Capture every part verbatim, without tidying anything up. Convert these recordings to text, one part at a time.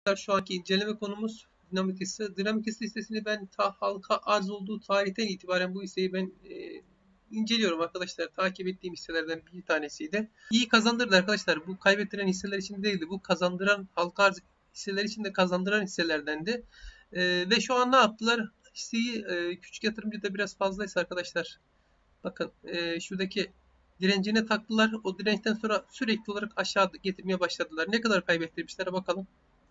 Şu anki inceleme konumuz dinamik hisse. Dinamik hisse hissesini ben ta halka arz olduğu tarihten itibaren bu hisseyi ben e, inceliyorum arkadaşlar. Takip ettiğim hisselerden bir tanesiydi. İyi kazandırdı arkadaşlar. Bu kaybettiren hisseler için değildi. Bu kazandıran, halka arz hisseler için de kazandıran hisselerdendi. E, ve şu an ne yaptılar? Hisseyi e, küçük yatırımcı da biraz fazlaysa arkadaşlar. Bakın e, şuradaki direncine taktılar. O dirençten sonra sürekli olarak aşağı getirmeye başladılar. Ne kadar kaybettirmişler bakalım.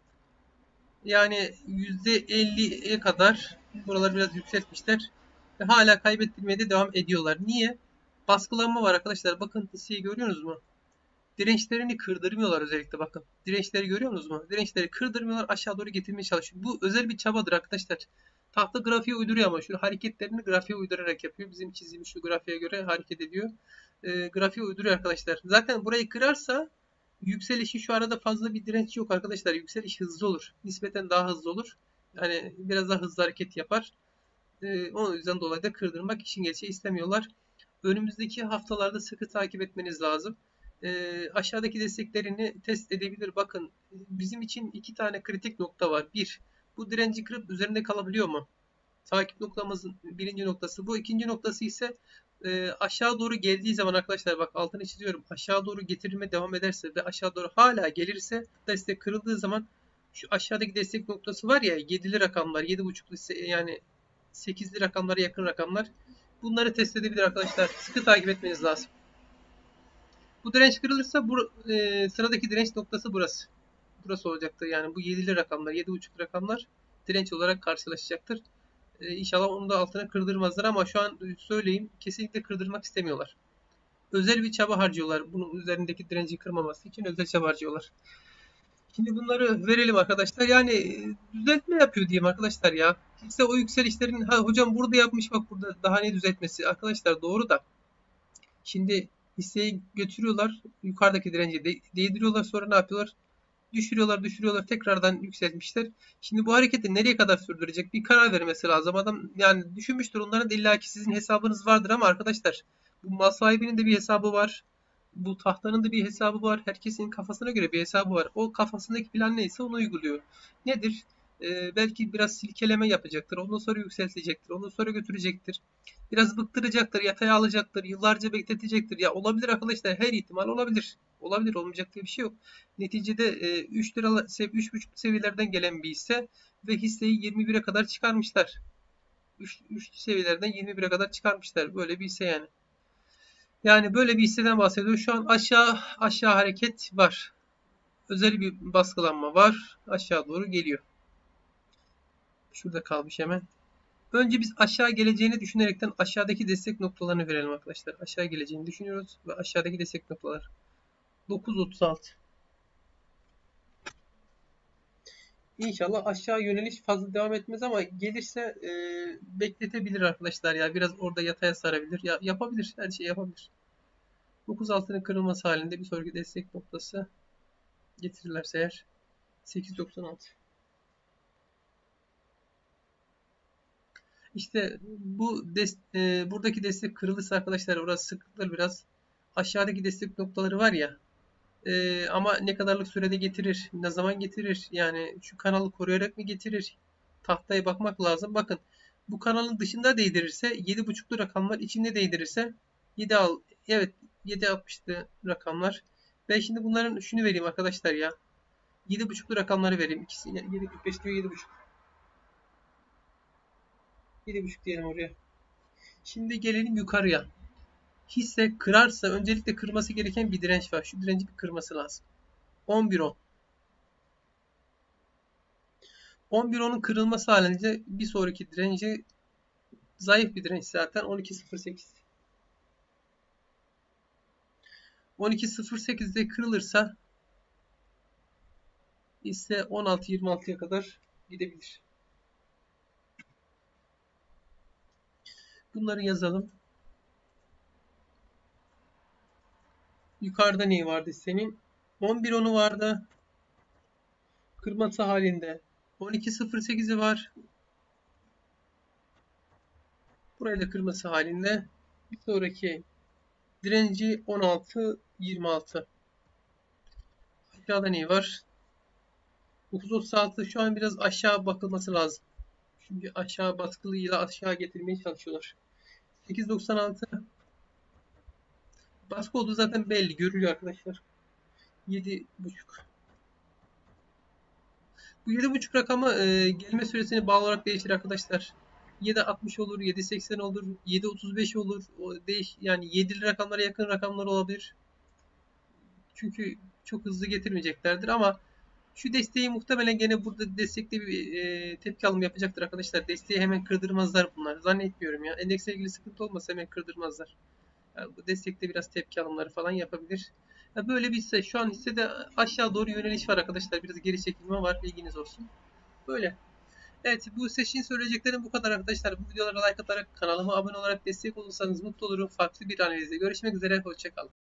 Yani yüzde elliye kadar buraları biraz yükseltmişler. Ve hala kaybettirmeye de devam ediyorlar. Niye? Baskılanma var arkadaşlar. Bakın hisseyi görüyorsunuz mu? Dirençlerini kırdırmıyorlar özellikle bakın. Dirençleri görüyor musunuz mu? Dirençleri kırdırmıyorlar. Aşağı doğru getirmeye çalışıyor. Bu özel bir çabadır arkadaşlar. Tahta grafiğe uyduruyor ama şu hareketlerini grafiğe uydurarak yapıyor. Bizim çizdiğimiz şu grafiğe göre hareket ediyor. E, grafiğe uyduruyor arkadaşlar. Zaten burayı kırarsa yükselişi şu arada fazla bir direnç yok arkadaşlar. Yükseliş hızlı olur. Nispeten daha hızlı olur. Yani biraz daha hızlı hareket yapar. E, o yüzden dolayı da kırdırmak işin gerçeği istemiyorlar. Önümüzdeki haftalarda sıkı takip etmeniz lazım. E, aşağıdaki desteklerini test edebilir. Bakın bizim için iki tane kritik nokta var. Bir, bu direnci kırıp üzerinde kalabiliyor mu? Takip noktamızın birinci noktası bu. İkinci noktası ise e, aşağı doğru geldiği zaman arkadaşlar bak altını çiziyorum. Aşağı doğru getirilme devam ederse ve aşağı doğru hala gelirse destek kırıldığı zaman şu aşağıdaki destek noktası var ya yedili rakamlar yedi buçuklu yani sekizli rakamlara yakın rakamlar. Bunları test edebilir arkadaşlar. Sıkı takip etmeniz lazım. Bu direnç kırılırsa bu e, sıradaki direnç noktası burası. Burası olacaktır. Yani bu yedili rakamlar, yedi buçuklu rakamlar direnç olarak karşılaşacaktır. Ee, İnşallah onu da altına kırdırmazlar ama şu an söyleyeyim kesinlikle kırdırmak istemiyorlar. Özel bir çaba harcıyorlar. Bunun üzerindeki direnci kırmaması için özel çaba harcıyorlar. Şimdi bunları verelim arkadaşlar. Yani düzeltme yapıyor diyeyim arkadaşlar ya. Hisse o yükselişlerin ha hocam burada yapmış bak burada daha ne düzeltmesi. Arkadaşlar doğru da. Şimdi hisseyi götürüyorlar. Yukarıdaki direnci de değdiriyorlar. Sonra ne yapıyorlar? Düşürüyorlar, düşürüyorlar. Tekrardan yükseltmişler. Şimdi bu hareketi nereye kadar sürdürecek? Bir karar vermesi lazım. Adam yani düşünmüştür. Onların da illaki sizin hesabınız vardır ama arkadaşlar bu mal sahibinin de bir hesabı var. Bu tahtanın da bir hesabı var. Herkesin kafasına göre bir hesabı var. O kafasındaki plan neyse onu uyguluyor. Nedir? Ee, belki biraz silkeleme yapacaktır. Ondan sonra yükseltecektir. Ondan sonra götürecektir. Biraz bıktıracaktır. Yataya alacaktır. Yıllarca bekletecektir. Ya olabilir arkadaşlar. Her ihtimal olabilir. Olabilir. Olmayacak diye bir şey yok. Neticede e, üç lira, üç buçuk seviyelerden gelen bir hisse ve hisseyi yirmi bire kadar çıkarmışlar. üç, üç seviyelerden yirmi bire kadar çıkarmışlar. Böyle bir hisse yani. Yani böyle bir hisseden bahsediyor. Şu an aşağı aşağı hareket var. Özel bir baskılanma var. Aşağı doğru geliyor. Şurada kalmış hemen. Önce biz aşağı geleceğini düşünerekten aşağıdaki destek noktalarını verelim arkadaşlar. Aşağı geleceğini düşünüyoruz ve aşağıdaki destek noktalar. dokuz otuz altı. İnşallah aşağı yöneliş fazla devam etmez ama gelirse e, bekletebilir arkadaşlar ya. Biraz orada yataya sarabilir. Ya, yapabilir. Her şeyi yapabilir. dokuz altının kırılması halinde bir sonraki destek noktası getirirlerse eğer sekiz doksan altı. İşte bu des e, buradaki destek kırılırsa arkadaşlar orası sıkıntılı biraz. Aşağıdaki destek noktaları var ya. E, ama ne kadarlık sürede getirir? Ne zaman getirir? Yani şu kanalı koruyarak mı getirir? Tahtaya bakmak lazım. Bakın bu kanalın dışında değdirirse yedi buçuklu rakamlar içinde değdirirse yedi al evet yedi altmışlı rakamlar. Ben şimdi bunların şunu vereyim arkadaşlar ya. yedi buçuklu rakamları vereyim. İkisi yedi kırk beş diyor yedi buçuk. yedi buçuk diyelim oraya. Şimdi gelelim yukarıya. Hisse kırarsa öncelikle kırması gereken bir direnç var. Şu direnci bir kırması lazım. on bir on. on bir onun kırılması halinde bir sonraki direnci zayıf bir direnç zaten on iki sıfır sekiz. on iki sıfır sekizde kırılırsa ise on altı yirmi altıya kadar gidebilir. Bunları yazalım. Yukarıda neyi vardı senin? on bir onu vardı. Kırması halinde. on iki sıfır sekizi var. Burayı da kırması halinde. Bir sonraki direnci on altı yirmi altı. Aşağıda neyi var? dokuz otuz altı şu an biraz aşağı bakılması lazım. Çünkü aşağı baskılıyla aşağı getirmeye çalışıyorlar. sekiz doksan altı baskı olduğu zaten belli, görülüyor arkadaşlar. yedi buçuk. Bu yedi buçuk rakamı e, gelme süresine bağlı olarak değişir arkadaşlar. yedi altmış olur, yedi seksen olur, yedi otuz beş olur. O değiş yani yedili rakamlara yakın rakamlar olabilir. Çünkü çok hızlı getirmeyeceklerdir ama şu desteği muhtemelen gene burada destekte bir e, tepki alımı yapacaktır arkadaşlar. Desteği hemen kırdırmazlar bunlar. Zannetmiyorum ya. Endeksle ilgili sıkıntı olmasa hemen kırdırmazlar. Yani bu destekte biraz tepki alımları falan yapabilir. Ya böyle bir hisse. Şu an hissede aşağı doğru yöneliş var arkadaşlar. Biraz geri çekilme var. Bilginiz olsun. Böyle. Evet, bu seçtiğin söyleyeceklerim bu kadar arkadaşlar. Bu videolara like atarak kanalıma abone olarak destek olursanız mutlu olurum. Farklı bir analizde görüşmek üzere. Hoşçakalın.